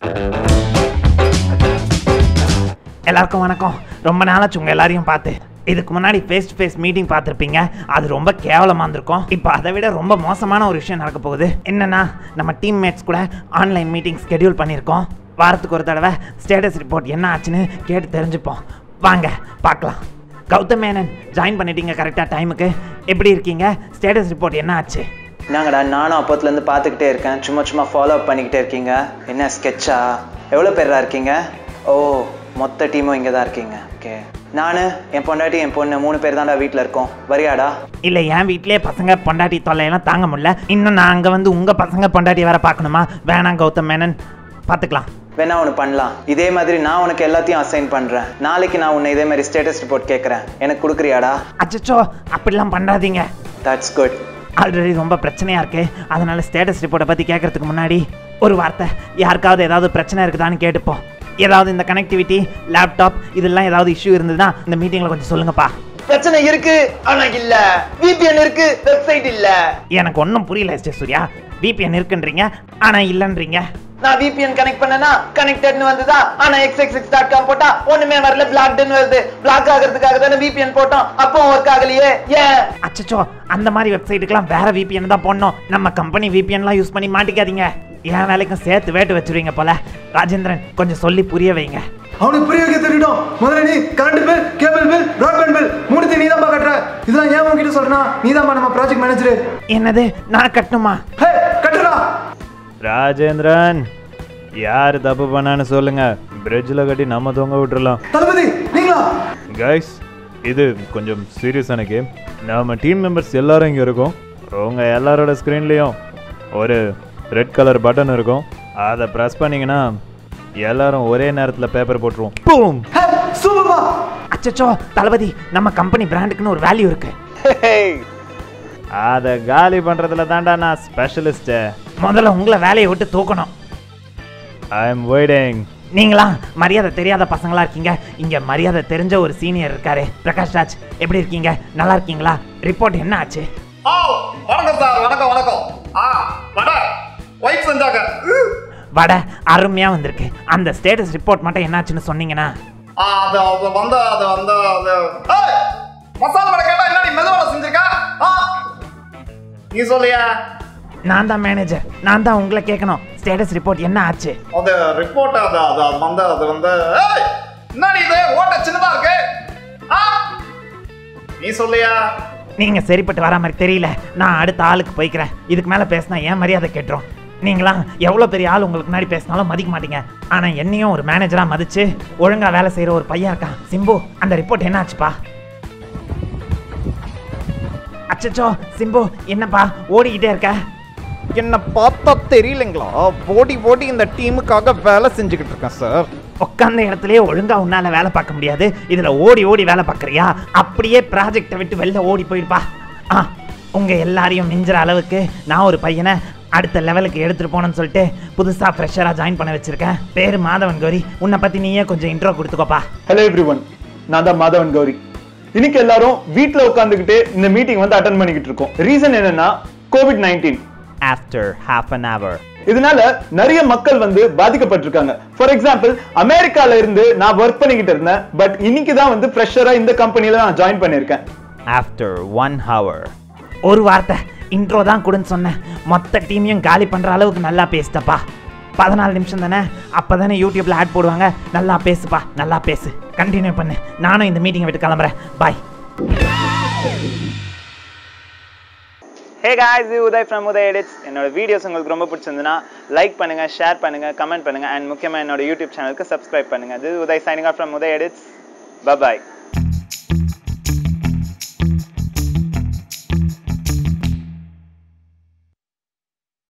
எல்லாருக்கும் வணக்கம். ரொம்ப நாளாச்சு உங்க எல்லாரையும் பார்த்து. இதுக்கு முன்னாடி ஃபேஸ் டு ஃபேஸ் மீட்டிங் பார்த்துருப்பீங்க. அது ரொம்ப கேவலமாக இருந்திருக்கும். இப்போ அதை விட ரொம்ப மோசமான ஒரு விஷயம் நடக்க போகுது. என்னன்னா, நம்ம டீம்மேட்ஸ் கூட ஆன்லைன் மீட்டிங் ஸ்கெடியூல் பண்ணியிருக்கோம். வாரத்துக்கு ஒரு தடவை ஸ்டேட்டஸ் ரிப்போர்ட் என்ன ஆச்சுன்னு கேட்டு தெரிஞ்சுப்போம். வாங்க பார்க்கலாம். கௌதம் மேனன் ஜாயின் பண்ணிட்டீங்க கரெக்டாக டைமுக்கு. எப்படி இருக்கீங்க? ஸ்டேட்டஸ் ரிப்போர்ட் என்ன ஆச்சு? நாங்கடா, நானும் அப்போத்துலேருந்து பார்த்துக்கிட்டே இருக்கேன். சும்மா ஃபாலோ அப் பண்ணிக்கிட்டே இருக்கீங்க. என்ன ஸ்கெட்சா? எவ்வளோ பேரா இருக்கீங்க? ஓ, மொத்த டீமும் இங்கே தான் இருக்கீங்க. ஓகே, நான் என் பொண்டாட்டி என் பொண்ணு 3 பேர் தான்டா வீட்டில் இருக்கோம். வரியாடா? இல்லை, என் வீட்டிலே பசங்க பொண்டாட்டி தொல்லையெல்லாம் தாங்க முடியல. இன்னும் நான் அங்கே வந்து உங்கள் பசங்க பொண்டாட்டி வேற பார்க்கணுமா? வேணாம் கௌதம் மேனன், பார்த்துக்கலாம். வேணா ஒன்று பண்ணலாம். இதே மாதிரி நான் உனக்கு எல்லாத்தையும் அசைன் பண்ணுறேன். நாளைக்கு நான் உன்னை இதே மாதிரி ஸ்டேட்டஸ் ரிப்போர்ட் கேட்குறேன். எனக்கு கொடுக்குறியாடா? அச்சோ, அப்படிலாம் பண்ணாதீங்க. That's good. ஆல்ரெடி ரொம்ப பிரச்சனையாக இருக்குது. அதனால் ஸ்டேட்டஸ் ரிப்போர்ட்டை பற்றி கேட்குறதுக்கு முன்னாடி ஒரு வார்த்தை, யாருக்காவது ஏதாவது பிரச்சனை இருக்குதான்னு கேட்டுப்போம். ஏதாவது இந்த கனெக்டிவிட்டி, லேப்டாப் இதெல்லாம் ஏதாவது இஷ்யூ இருந்ததுன்னா இந்த மீட்டிங்கில் கொஞ்சம் சொல்லுங்கப்பா. பிரச்சனை இருக்கு, ஆனால் இல்லை. VPN இருக்கு, வெப்சைட் இல்லை. எனக்கு ஒன்றும் புரியல எஸ்டே சூர்யா. VPN இருக்குன்றீங்க ஆனால் இல்லைன்றீங்க. நான் VPN கனெக்ட் பண்ணனா கனெக்டட்னு வந்ததா, ஆனா xxx.com போட்டா ஒண்ணுமே வரல, பிளாக்டுன்னு வருது. பிளாக் ஆகிறதுக்காக தானே VPN போட்டோம், அப்போ ஒர்க் ஆகலையே. ஏன்? அச்சச்சோ, அந்த மாதிரி வெப்சைட்டுக்கெல்லாம் வேற VPN தான் போடணும். நம்ம கம்பெனி VPNலாம் யூஸ் பண்ணி மாட்டிக்காதீங்க. என் வேலைக்கும் சேர்த்து வேட்டு வச்சுருவீங்க போல. ராஜேந்திரன், கொஞ்சம் சொல்லி புரிய வைங்க. அவனுக்கு புரிய வைக்க தெரியும். முதல்ல நீ current bill, cable bill, broadband bill 3 நீ தான் கட்டுற. இதெல்லாம் ஏன் உன்கிட்ட சொல்றேன்னா, நீ தான் நம்ம ப்ராஜெக்ட் மேனேஜர். என்னது, நான் கட்டணுமா? ஹே, கட்டுடா. ராஜேந்திரன், யார் தப்பு பண்ணான்னு சொல்லுங்க. பிரிட்ஜில் கட்டி நம்ம தொங்க விட்டுறலாம். தளபதி நீங்களா? கைஸ், இது கொஞ்சம் சீரியஸான கேம். நம்ம டீம் மெம்பர்ஸ் எல்லாரும் இங்கே இருக்கோம். உங்கள் எல்லாரோட ஸ்க்ரீன்லேயும் ஒரு ரெட் கலர் பட்டன் இருக்கும். அதை ப்ரெஸ் பண்ணிங்கன்னா எல்லாரும் ஒரே நேரத்தில் பேப்பர் போட்டுருவோம். பூம்! சூப்பர்பா. அச்சச்சோ தளபதி, நம்ம கம்பெனி பிராண்டுக்குன்னு ஒரு வேல்யூ இருக்கு. அதை காலி பண்ணுறதுல தாண்டா நான் ஸ்பெஷலிஸ்ட்டு. முதல்ல உங்களை வேலையை விட்டு தூக்கணும். I am waiting. நீங்களா மரியாதை தெரியாத பசங்களா இருக்கீங்க. இங்க மரியாதை தெரிஞ்ச ஒரு சீனியர் இருக்காரு, பிரகாஷ் ராஜ். எப்படி இருக்கீங்க? நல்லா இருக்கீங்களா? ரிப்போர்ட் என்ன ஆச்சு? வணக்கம் சார். வணக்கம். ஒயிட் செஞ்சாங்க. வடை அருமையா வந்திருக்கு. அந்த ஸ்டேட்டஸ் ரிப்போர்ட் மட்டும் என்னாச்சுன்னு சொன்னீங்கன்னா. மசாலா வடை கேட்டா என்ன, நீ மெதுவடை செஞ்சிருக்க? நீ சொல்லியா? நான் தான் மேனேஜர், நான் தான் உங்களை கேட்கணும். ஸ்டேட்டஸ் ரிப்போர்ட் என்ன ஆச்சு? அது ரிப்போர்ட் அது வந்து என்னடி இது ஓட்ட சின்னதா இருக்கு? நீ சொல்லியா? நீங்க சரிப்பட்டு வர மாதிரி தெரியல. நான் அடுத்த ஆளுக்கு போய்க்கிறேன். இதுக்கு மேல பேசினா ஏன் மரியாதை கேட்டுரும். நீங்களாம் எவ்வளோ பெரிய ஆள் உங்களுக்கு முன்னாடி பேசினாலும் மதிக்க மாட்டீங்க. ஆனா என்னையும் ஒரு மேனேஜரா மதிச்சு ஒழுங்கா வேலை செய்யற ஒரு பையன் இருக்கான், சிம்பு. அந்த ரிப்போர்ட் என்ன ஆச்சுப்பா? அச்சச்சோ சிம்பு, என்னப்பா ஓடிக்கிட்டே இருக்க? என்ன பார்த்தா தெரியலைங்களா? ஓடி இந்த டீமுக்காக வேலை செஞ்சுக்கிட்டு இருக்கேன் சார். உட்காந்த இடத்துலயே ஒழுங்கா உன்னால வேலை பார்க்க முடியாது, இதுல ஓடி வேலை பார்க்கறியா? அப்படியே ப்ராஜெக்டை விட்டு வெளில ஓடி போயிருப்பா. உங்க எல்லாரையும் மிஞ்சுற அளவுக்கு நான் ஒரு பையனை அடுத்த லெவலுக்கு எடுத்துட்டு போனேன்னு சொல்லிட்டு புதுசா ஃப்ரெஷரா ஜாயின் பண்ண வச்சிருக்கேன். பேரு மாதவன் கௌரி. உன்னை பத்தி நீயே கொஞ்சம் இன்ட்ரோ கொடுத்துக்கோப்பா. ஹலோ எவ்ரிவன், நான் தான் மாதவன் கௌரி. இன்னைக்கு எல்லாரும் வீட்ல உட்கார்ந்துகிட்டு இந்த மீட்டிங் வந்து அட்டெண்ட் பண்ணிக்கிட்டு இருக்கோம். ரீசன் என்னன்னா COVID-19. After half an hour. இதனால நிறைய மக்கள் வந்து பாதிக்கப்பட்டிருக்காங்க. ஃபார் எக்ஸாம்பிள், அமெரிக்கால இருந்து நான் ஒர்க் பண்ணிக்கிட்டு இருந்தேன். பட் இன்னைக்கு தான் வந்து ஃப்ரெஷரா இந்த கம்பெனில நான் ஜாயின் பண்ணிருக்கேன். After 1 hour. ஒரு வார்த்தை இன்ட்ரோ தான் கொடுன்னு சொன்னேன். மொத்த டீமையும் காலி பண்ற அளவுக்கு நல்லா பேசிட்டப்பா. 14 நிமிஷம் தானே, அப்பதானே யூடியூப்ல ஆட் போடுவாங்க. நல்லா பேசுப்பா, நல்லா பேசு. கண்டினியூ பண்ணு. நானும் இந்த மீட்டிங்கை விட்டு கிளம்புறேன். Bye. Hey guys, this is Uday from UdayEdits. என்னோட வீடியோஸ் உங்களுக்கு ரொம்ப பிடிச்சிருந்ததுன்னா லைக் பண்ணுங்க, ஷேர் பண்ணுங்க, கமெண்ட் பண்ணுங்க, and முக்கியமா என்னோட யூடியூப் சேனலுக்கு சப்ஸ்கிரைப் பண்ணுங்க. This is Uday signing off from UdayEdits. Bye bye.